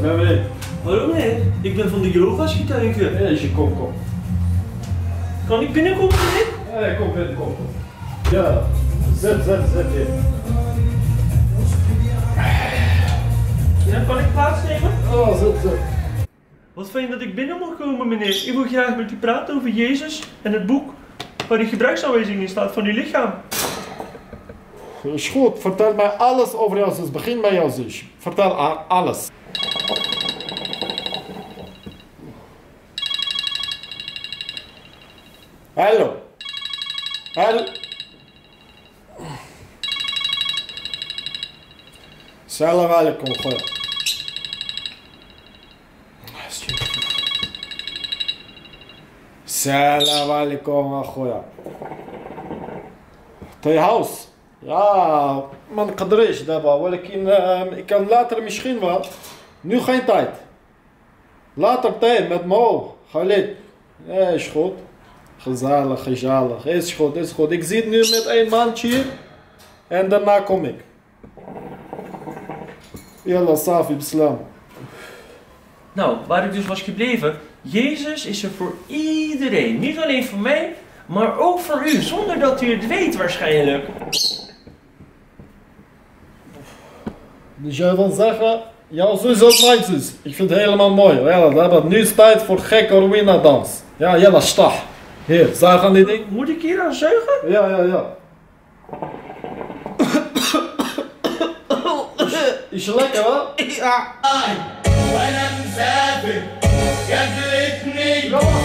ben meneer. Hallo meneer, ik ben van de Jehovah's getuigen. Meneer, kom. Kan ik binnenkomen meneer? Ja, kom binnen, kom. Ja, zet hier. Ja, kan ik plaatsnemen? Oh, zet. Wat fijn dat ik binnen mag komen meneer. Ik wil graag met u praten over Jezus en het boek waar die gebruiksaanwijzing in staat van uw lichaam. Is goed, vertel mij alles over jouw zus. Begin bij jouw zus. Vertel haar alles. Hallo. Salam alaikum, goeie. Salam alaikum, goeie. Twee huis. Ja, man قدرش دابا ولكن ik kan later misschien wel. Nu geen tijd. Later tijd met Mo. Khalid. Ja, is goed. Gezellig. Is goed. Ik zit nu met een mandje hier. En daarna kom ik. Yalla, safi, bislam. Nou, waar ik dus was gebleven. Jezus is er voor iedereen. Niet alleen voor mij, maar ook voor u. Zonder dat u het weet waarschijnlijk. Dus jij wil zeggen, jouw zus is mijn zus. Ik vind het helemaal mooi. Ja, nu is tijd voor gekke ruïna dans. Ja, jalla, sta. Hier, zuig aan dit ding. Moet ik hier aan zuigen? Ja. Is je lekker, hè? Ja. وانا مسافر قابلتني